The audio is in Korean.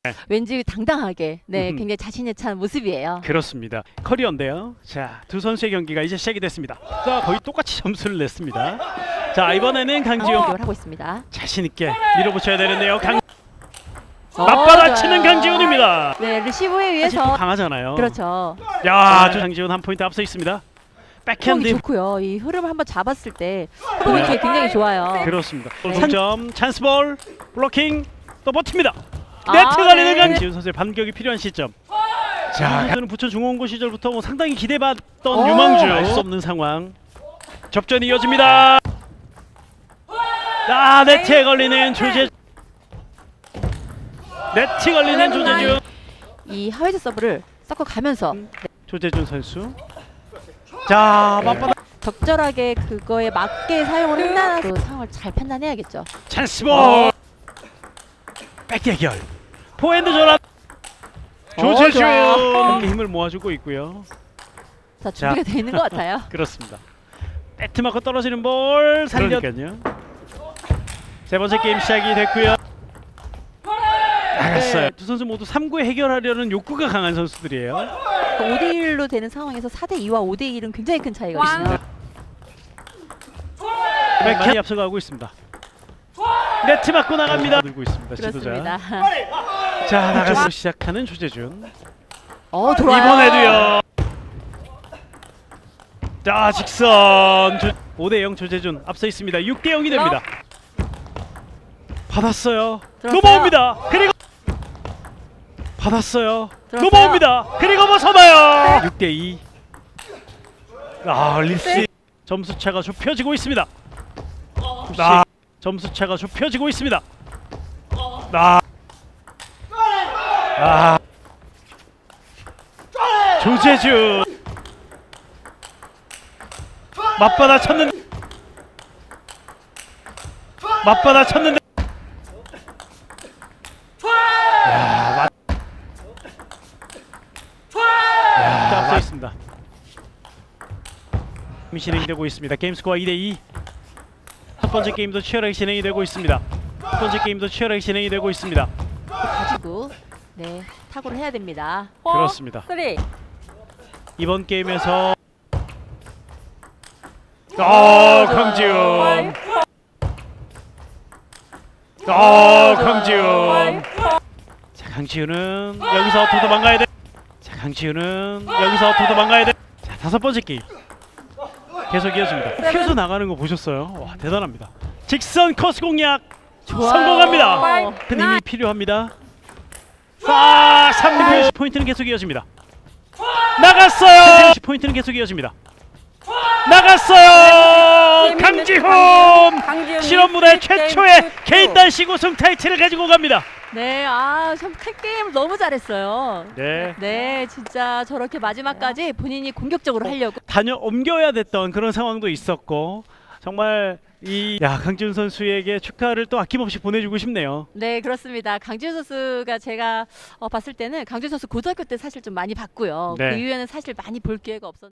왠지 당당하게 굉장히 자신에 찬 모습이에요. 그렇습니다. 커리어인데요. 자, 두 선수의 경기가 이제 시작이 됐습니다. 자, 거의 똑같이 점수를 냈습니다. 자, 이번에는 강지훈 하고 있습니다. 자신 있게 밀어붙여야 되는데요. 맞받아치는 강지훈입니다. 네, 리시브에 의해서 강하잖아요. 그렇죠. 야, 강지훈 한 포인트 앞서 있습니다. 백핸드 좋고요. 이 흐름을 한번 잡았을 때 포인트 굉장히 좋아요. 그렇습니다. 득점, 찬스볼, 블로킹, 또 버팁니다. 네트 가리는 강지훈 선수의 반격이 필요한 시점. 자, 저는 부천 중원고 시절부터 뭐 상당히 기대받던 유망주. 알 수 없는 상황. 접전이 이어집니다. 아, 네트에 걸리는 조재. 네트 걸리는 조재준. 이 하회드 서브를 섞어 가면서 조재준 선수. 자, 맞받아. 적절하게 그거에 맞게 사용을 한다는 상황을 잘 판단해야겠죠. 찬스볼. 백대결. 포핸드 전환. 조재준 힘을 모아주고 있고요. 자, 준비가 되어 있는 것 같아요. 그렇습니다. 네트 맞고 떨어지는 볼 살려니까요. 세 번째 게임 시작이 됐고요. 나갔어요. 두 선수 모두 3구에 해결하려는 욕구가 강한 선수들이에요. 5대1로 되는 상황에서 4대2와 5대1은 굉장히 큰 차이가 있습니다. 많이 앞서가고 있습니다. 네트 맞고 나갑니다. 들고 있습니다. 그렇습니다. 지도자. 자, 나가서 시작하는 조재준. 좋아요. 이번에도요. 자, 직선 5대0 조재준 앞서 있습니다. 6대0이 됩니다. 받았어요. 넘어옵니다. 그리고 받았어요. 넘어옵니다. 그리고 벗어나요. 6대2. 아, 립스 점수차가 좁혀지고 있습니다. 점수차가 좁혀지고 있습니다. 조재준 맞받아 쳤는데 앞서 있습니다. 진행되고 있습니다. 게임 스코어 2대2. 첫 번째 게임도 치열하게 진행이 되고 있습니다. 첫 번째 게임도 치열하게 진행이 되고 있습니다. 가지고 타구를 해야 됩니다. 그렇습니다. 3. 이번 게임에서 강지훈. 강지훈. 자, 강지훈은 여기서 도망가야 돼. 자, 강지훈은 여기서 도망가야 돼. 자, 다섯 번째 게임 계속 이어집니다. 퀴즈 나가는 거 보셨어요? 와, 대단합니다. 직선 코스 공략 성공합니다. 근데 힘이 필요합니다. 3대 포인트는 계속 이어집니다. 나갔어요. 포인트는 계속 이어집니다. 나갔어요. 강지훈 실업 무대 최초의 개인 단식 우승 타이틀을 가지고 갑니다. 네, 참 게임을 너무 잘했어요. 네, 진짜 저렇게 마지막까지 본인이 공격적으로 하려고 옮겨야 됐던 그런 상황도 있었고 정말 강지훈 선수에게 축하를 또 아낌없이 보내주고 싶네요. 네, 그렇습니다. 강지훈 선수가 제가 봤을 때는 강지훈 선수 고등학교 때 사실 좀 많이 봤고요. 그 이후에는 사실 많이 볼 기회가 없었는데